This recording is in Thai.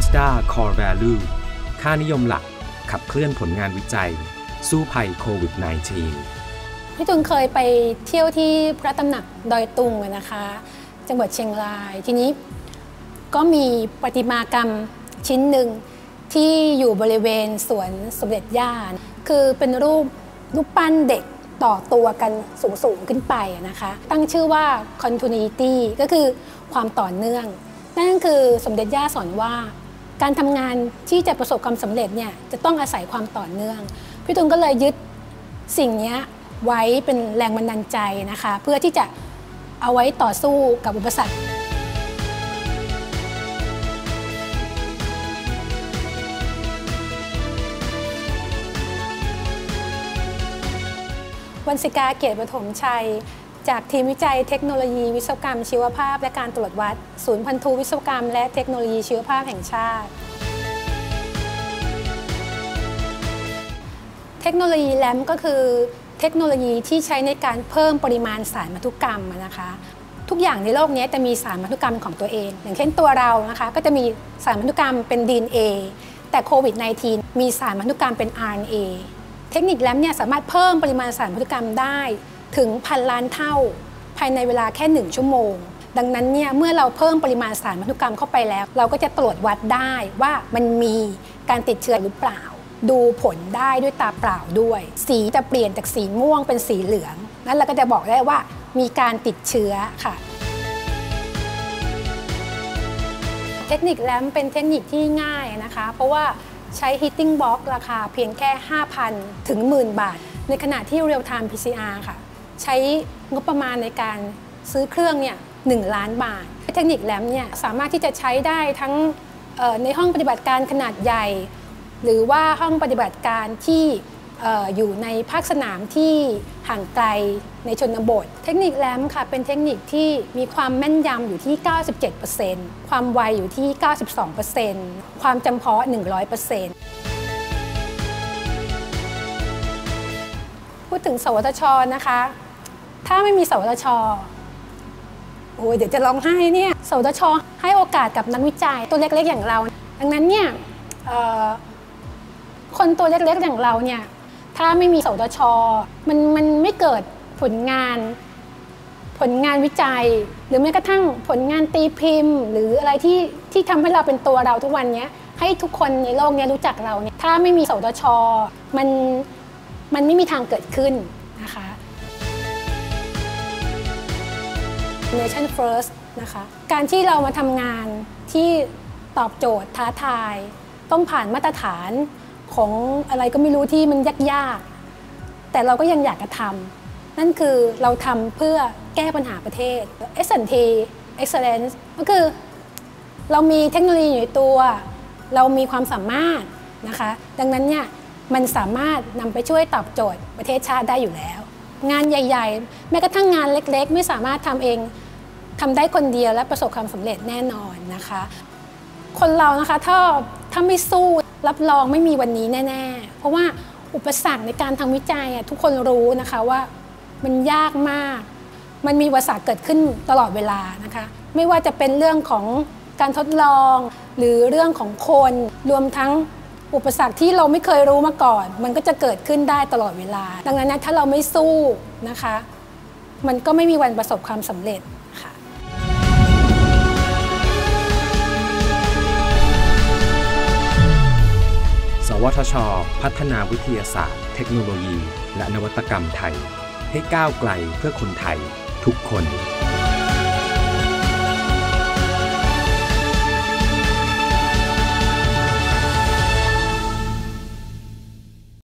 Mazda Core Value ค่านิยมหลักขับเคลื่อนผลงานวิจัยสู้ภัยโควิด -19 พี่ตุลเคยไปเที่ยวที่พระตำหนักดอยตุงนะคะจังหวัดเชียงรายทีนี้ก็มีประติมากรรมชิ้นหนึ่งที่อยู่บริเวณสวนสมเด็จย่าคือเป็นรูปปั้นเด็กต่อตัวกันสูงขึ้นไปนะคะตั้งชื่อว่า continuity ก็คือความต่อเนื่องนั่นคือสมเด็จย่าสอนว่าการทำงานที่จะประสบความสำเร็จเนี่ยจะต้องอาศัยความต่อเนื่องพี่ตุลก็เลยยึดสิ่งนี้ไว้เป็นแรงบันดาลใจนะคะเพื่อที่จะเอาไว้ต่อสู้กับอุปสรรควรรณศิกาเกียรติปฐมชัยจากทีมวิจัยเทคโนโลยีวิศวกรรมชีวภาพและการตรวจวัดศูนย์พันธุวิศวกรรมและเทคโนโลยีชีวภาพแห่งชาติเทคโนโลยีแลมก็คือเทคโนโลยีที่ใช้ในการเพิ่มปริมาณสารพันธุกรรมนะคะทุกอย่างในโลกนี้จะมีสารพันธุกรรมของตัวเองอย่างเช่นตัวเรานะคะก็จะมีสารพันธุกรรมเป็น DNA แต่โควิด -19 มีสารพันธุกรรมเป็น RNA เทคนิคแลมเนี่ยสามารถเพิ่มปริมาณสารพันธุกรรมได้ถึง1,000 ล้านเท่าภายในเวลาแค่1 ชั่วโมงดังนั้นเนี่ยเมื่อเราเพิ่มปริมาณสารพันธุกรรมเข้าไปแล้วเราก็จะตรวจวัดได้ว่ามันมีการติดเชื้อหรือเปล่าดูผลได้ด้วยตาเปล่าด้วยสีจะเปลี่ยนจากสีม่วงเป็นสีเหลืองนั้นเราก็จะบอกได้ว่ามีการติดเชื้อค่ะเทคนิคแลมเป็นเทคนิคที่ง่ายนะคะเพราะว่าใช้ Heating Box ราคาเพียงแค่ 5,000 ถึง 10,000 บาทในขณะที่ Real Time PCR ค่ะใช้งบประมาณในการซื้อเครื่องเนี่ย1 ล้านบาทเทคนิคแลมเนี่ยสามารถที่จะใช้ได้ทั้งในห้องปฏิบัติการขนาดใหญ่หรือว่าห้องปฏิบัติการที่อยู่ในภาคสนามที่ห่างไกลในชนบทเทคนิคแลมค่ะเป็นเทคนิคที่มีความแม่นยำอยู่ที่ 97% ความไวอยู่ที่ 92% ความจำเพาะ 100%พูดถึงสวทช.นะคะถ้าไม่มีสวทช.โอ้ยเดี๋ยวจะร้องไห้เนี่ยสวทช.ให้โอกาสกับนักวิจัยตัวเล็กๆอย่างเราดังนั้นเนี่ยคนตัวเล็กๆอย่างเราเนี่ยถ้าไม่มีสวทช.มันไม่เกิดผลงานวิจัยหรือแม้กระทั่งผลงานตีพิมพ์หรืออะไรที่ทำให้เราเป็นตัวเราทุกวันนี้ให้ทุกคนในโลกนี้รู้จักเราเนี่ยถ้าไม่มีสวทช.มันไม่มีทางเกิดขึ้นนะคะ Nation First นะคะการที่เรามาทำงานที่ตอบโจทย์ท้าทายต้องผ่านมาตรฐานของอะไรก็ไม่รู้ที่มันยากๆแต่เราก็ยังอยากจะทำนั่นคือเราทำเพื่อแก้ปัญหาประเทศ S&T Excellence ก็คือเรามีเทคโนโลยีอยู่ในตัวเรามีความสามารถนะคะดังนั้นเนี่ยมันสามารถนำไปช่วยตอบโจทย์ประเทศชาติได้อยู่แล้วงานใหญ่ๆแม้กระทั่งงานเล็กๆไม่สามารถทำเองทำได้คนเดียวและประสบความสำเร็จแน่นอนนะคะคนเรานะคะถ้าไม่สู้รับรองไม่มีวันนี้แน่ๆเพราะว่าอุปสรรคในการทำวิจัยทุกคนรู้นะคะว่ามันยากมากมันมีอุปสรรคเกิดขึ้นตลอดเวลานะคะไม่ว่าจะเป็นเรื่องของการทดลองหรือเรื่องของคนรวมทั้งอุปสรรคที่เราไม่เคยรู้มาก่อนมันก็จะเกิดขึ้นได้ตลอดเวลาดังนั้นถ้าเราไม่สู้นะคะมันก็ไม่มีวันประสบความสำเร็จค่ะสวทช.พัฒนาวิทยาศาสตร์เทคโนโลยีและนวัตกรรมไทยให้ก้าวไกลเพื่อคนไทยทุกคน